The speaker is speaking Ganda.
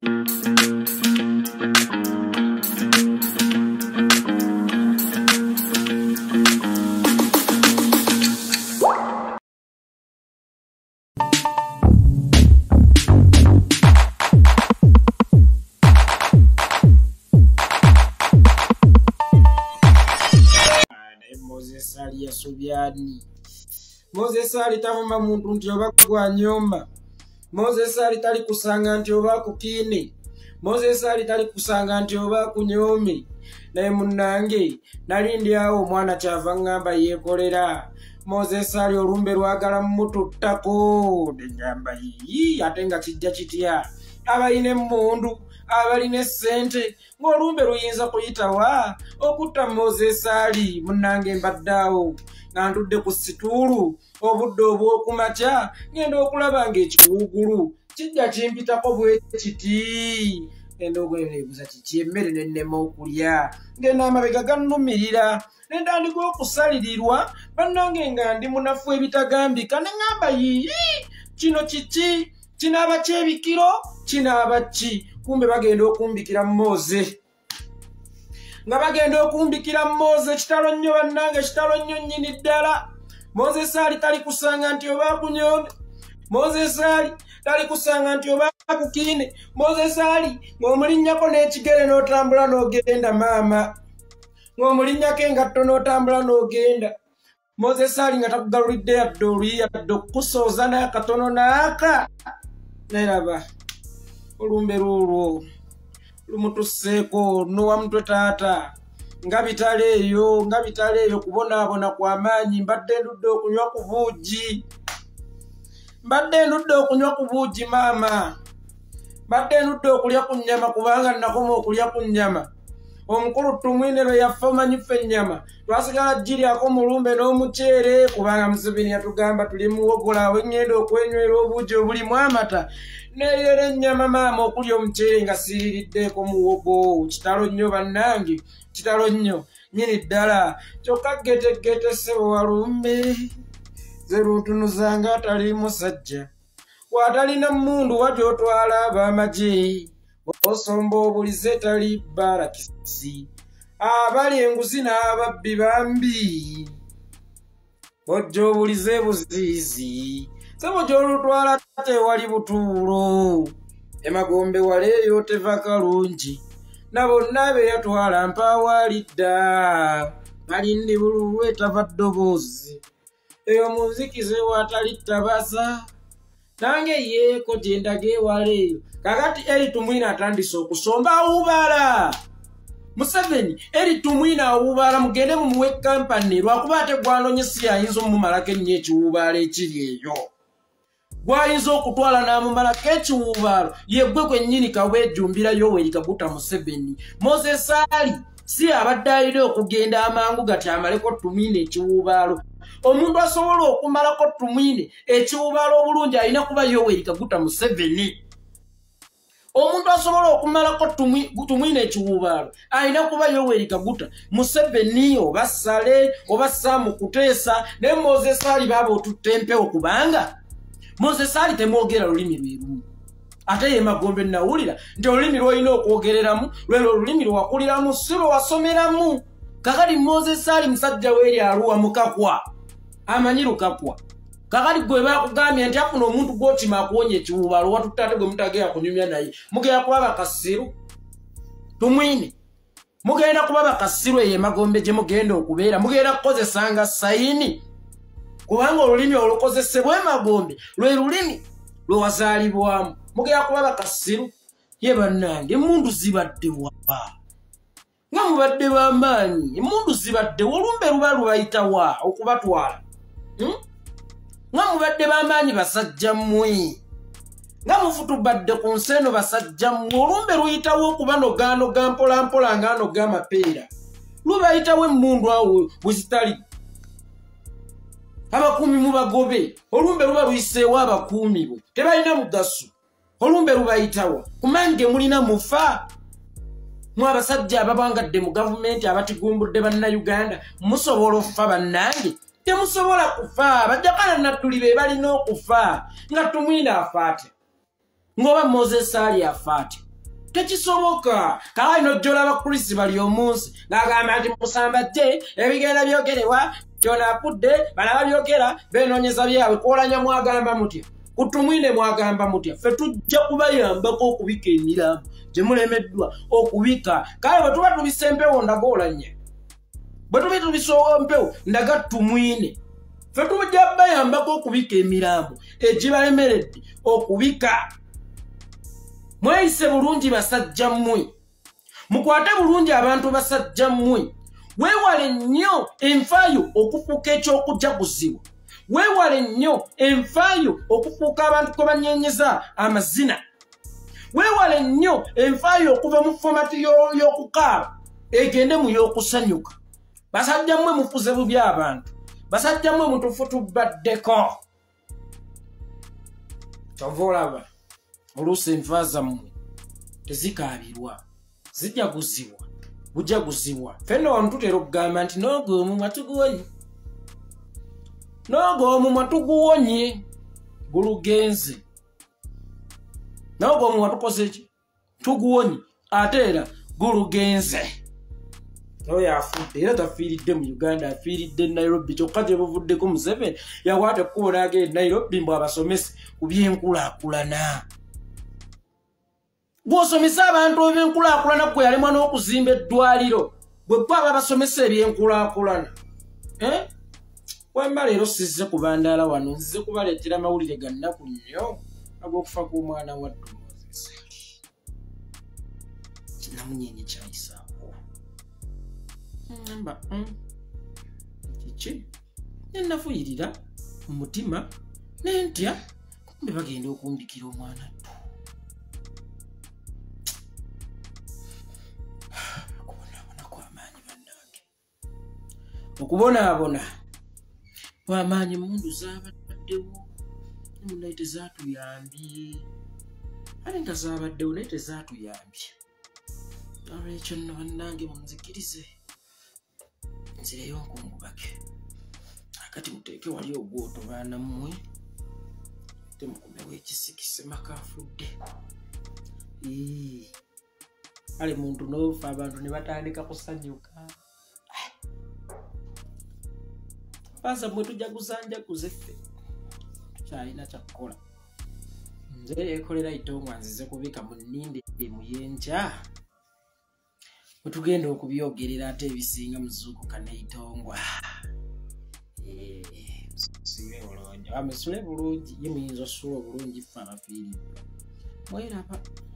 Moses ali yasubyani. Moses ali tavuma muntu nti oba gwa nyoma. Moses ali tali kusanga nti oba kukine. Moses ali tali kusanga nti oba kunyomi. Naye munnange nali ndi awo omwana kyava ngamba yekolera. Moses ali olumbe lwagala mututtako. Ngamba yi ate nga kijja kitya. Abayine mundu abaline sente ng'olumbe luyinza kuyitawa okutta Moses ali munnange mbaddawo nga ntudde ku situulu obudde obw'okumakya ngenda okulaba ng'ekiwugulu kijja kimpitako bwe kiti ngenda okwebuuza kiki emmere nennema okulya ngenda amabega gannumirira ne ntandika okusalirirwa bannange nga ndi munafu ebitagambika ne ŋŋamba yiyi kino kiki kinaaba kyebikiro kinaaba ki kumbe bagenda okumbikira Mose nga bagenda okumbikira Mose kitalo nnyo bannange kitalo nnyo nnyini ddala. Moses ali tali kusanga nti oba kunyome. Moses ali tali kusanga nti oba kukine. Moses ali ng'omulinnyako n'ekigere n'otambula n'ogenda maama ng'omulinnyako engatto n'otambula n'ogenda. Moses ali nga takugalulidde yadde oluyi yadde okukusooza n'akatono n'aka neraba olumbe lulwo lumutusseeko nowa mutwe taata nga bitale eyo kubonaabona kw'amaanyi. Mbadde ndudde okunywa ku buugi maama. Mbadde ndudde okulya ku nnyama kubanga nakoma okulya ku nnyama. Omukulu tumwine lwe yaffe omanyi ffe ennyama twasigala giryako mulumbe n'omuceere kubanga Museveni yatugamba tuli muwogola awo engenda okwenywera obuugi obulimu amata neeyera ennyama maama okulya omuceere nga siiririddeeko muwogo. Kitalo nnyo bannange kitalo nnyo nnyini ddala kyokka getegete ssebo walumbe ze luntunuzanga atali musajja waatalina mmundu wagyotwala ab'amagye osomba obulize tali barakisi abali enguzi n'ababbi bambi ojja obulize buziizi sebo gy'olutwala tewali butuulo emagombe waleeyo teva kalungi na bonna be yatwala mpaawalidda balindi bululu etava ddoboozi eyo munzikize watali ttabaza nange yeeko gye ndaga ewala eyo kakati eri tumwina atandise okusomba awubala Museveni eri tumwina awubala mugende mumuwe kampani lwakuba ate gwanonye si ayinza omumalako ennyo ekiwubaalo ekiri eyo gwayinza okutwala n'amumalako ekiwubaalo yeggwe kwennyini kabwejumbira Yoweri Kaguta Museveni. Moses ali si abadde alina okugenda amangu gati amaleko tumwine ekiwubaalo. Omuntu asobola okumalako tumwine ekiwubaalo obulungi alina kuba Yoweri Kaguta Museveni. Omuntu asobola okumalako tumwine ekiwubaalo alina kuba Yoweri Kaguta Museveni oba Sale oba Sam Kuteesa ne Moses ali baba otutte empewo kubanga Moses ali temwogera lulimi lwerumu. Ate ye Magombe nawulira nti olulimi lw'olina okwogereramu lwelo olulimi lwakuliramu si lwe wasomeramu. Kakati Moses ali musajja w'eri Arua mukakwa amanyi lukakwa. Kakati gwe bakugambye nti afuna omuntu gw'okima akuwonya ekiwubaalo watutta ate gwe mutagenda kunyumya naye mugenda kuba bakasiru tumwine mugenda kuba bakasiru ye Magombe gye mugenda okubeera mugenda kukozesanga sayini kubanga olulimi olukozesebwa Magombe lwe lulimi lwe wazaalibwamu mugenda kuba bakasiru ye bannange emmundu zibadde wa nga mubadde b'amaanyi emmundu zibadde olumbe luba lubayita wa okubatwala nga mubadde b'amaanyi basajja mmwe nga mufutubadde ku nsi eno basajja mmwe olumbe luyitawo okuba nogaanoga mpolampola ng'anoga amapeera lubayitawo emmundu awo bwe zitali abakuumi mubagobe olumbe luba luyiseewo abakuumi bo tebalina mugaso olumbe lubayitawa kumange mulina mufa mwe abasajja ababangadde mu gavumenti abatigumbudde bannayuganda musobola okufa bannange temusobola kufa bajjakana nattuli be balina okufa nga tumwina afaate ng'oba Moses ali afaate tekisoboka kala ino jjola abakrisi bali omunsi ng'agamba nti musamba jje ebigenda byogerebwa kyona akudde balaba byogera beenoonyeza byabwe kwolanya mwagamba mutya kutumwine mwagamba mutya ffe tujja kubayambako okubika emirambo gye mulemeddwa okubika kale bwe tuba tubisa empewo ndagoolanya bwe tuba tubisa empewo ndaga tumwine ffe tujja bayambako okubika emirambo egibalemeredde okubika. Mweyise bulungi basajja mmwe mukwate bulungi abantu basajja mmwe weewale nnyo enfaayo okufuuka eky'okujaguzibwa weewale nnyo enfaayo okufuuka abantu kwe banyenyeza amazina weewale nnyo enfaayo okuva mu fomati y'okukaaba egende mu y'okusanyuka. Basajja mmwe mufuze bubi abantu basajja mmwe mutufu tubaddeko kyova olaba oluusi enfa zammwe tezikaabirwa zijaguzibwa bujaguzibwa. Fenna wano tutera okugamba nti noogo omumwa tuguwonye noogo omumwa tuguwonye gulugenze noogo omumwa tukoze ki tuguwonye ate era gulugenze. Oyo afudde era tafiiridde mu Uganda afiiridde Nairobi kyokka gye buvuddeko Museveni yakwata ekkubo n'agenda Nairobi mbu abasomese ku byenkulaakulana. Gw'osomesa abantu ebyenkulaakulana gwe yalemwa n'okuzimba eddwaliro bwe gwe aba basomesa ebyenkulaakulana. Wemba leero sizze kubandaala wano nzize kubaleetera amawulire ga nnaku nnyo ag'okufa kw'omwana wadde Moses. Namunyenye kyayisaako ngamba kiki nenafuyirira mu mutima nentya kumbe bagenda okumbikira omwana okubonaabona kw'amaanyi mundu zaabaddewo naye tezaatuyambye ate nga zaabaddewo naye tezaatuyambye. Olwekyo nno bannange munzikirize nzireyo nkungubake akati muteeke wali ogwoto baana mmwe temukumewo ekisikise makafudde. Ale muntu n'ofa abantu ne batandika kusanyuka baza mwe tujaguzanjaguze ffe tukyalina kyakukola. Nze yeekolera itongwa nzize kubika mu nninde emuyenja bwe tugenda okubyogerera ate ebisinga muzuukuka n'itongwa musibe bulungi amusule bulungi ye muyinza osula obulungi ffe abafiiriddwa mweraba.